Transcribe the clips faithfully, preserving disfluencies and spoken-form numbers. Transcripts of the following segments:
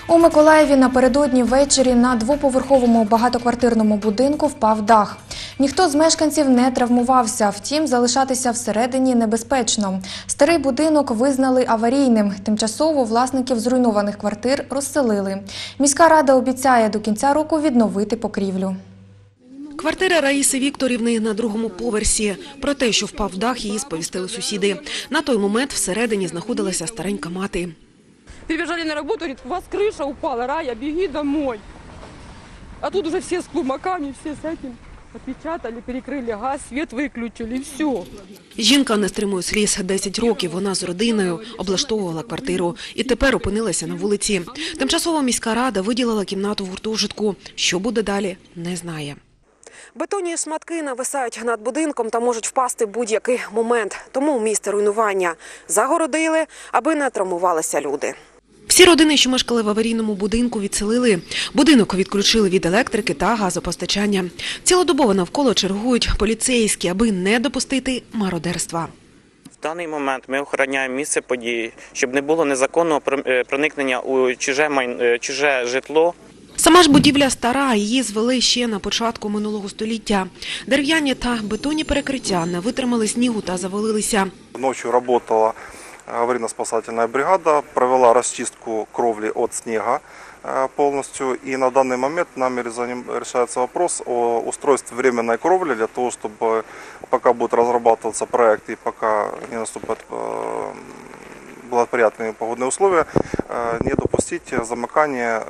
У Миколаєві напередодні ввечері на двоповерховому багатоквартирному будинку впав дах. Ніхто з мешканців не травмувався, втім залишатися всередині небезпечно. Старий будинок визнали аварійним. Тимчасово власників зруйнованих квартир розселили. Міська рада обіцяє до кінця року відновити покрівлю. Квартира Раїси Вікторівни на другому поверсі. Про те, що впав дах, її сповістили сусіди. На той момент всередині знаходилася старенька мати. Прибежали на работу, говорит, у вас крыша упала, Рая, беги домой. А тут уже все с клумаками, все с этим опечатали, перекрыли газ, свет выключили, и все. Жінка не стримує сліз. десять років вона з родиною облаштовувала квартиру і тепер опинилася на вулиці. Тимчасово міська рада виділила кімнату в гуртожитку. Що буде далі, не знає. Бетонні шматки нависають над будинком та можуть впасти в будь-який момент. Тому місце руйнування загородили, аби не травмувалися люди. Всі родини, що мешкали в аварійному будинку, відселили. Будинок відключили від електрики та газопостачання. Цілодобово навколо чергують поліцейські, аби не допустити мародерства. В даний момент ми охороняємо місце події, щоб не було незаконного проникнення у чуже, чуже житло. Сама ж будівля стара, її звели ще на початку минулого століття. Дерев'яні та бетонні перекриття не витримали снігу та завалилися. Ночью работала аварийно-спасательная бригада, провела расчистку кровли от снега полностью. И на данный момент нами решается вопрос о устройстве временной кровли для того, чтобы пока будет разрабатываться проект и пока не наступят благоприятные погодные условия, не допустить замыкания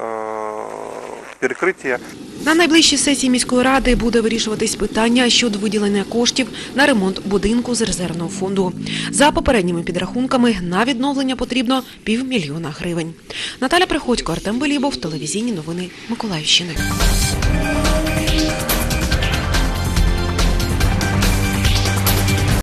перекриття. На найближчій сесії міської ради буде вирішуватись питання щодо виділення коштів на ремонт будинку з резервного фонду. За попередніми підрахунками на відновлення потрібно півмільйона гривень. Наталя Приходько, Артем Белібов, телевізійні новини Миколаївщини.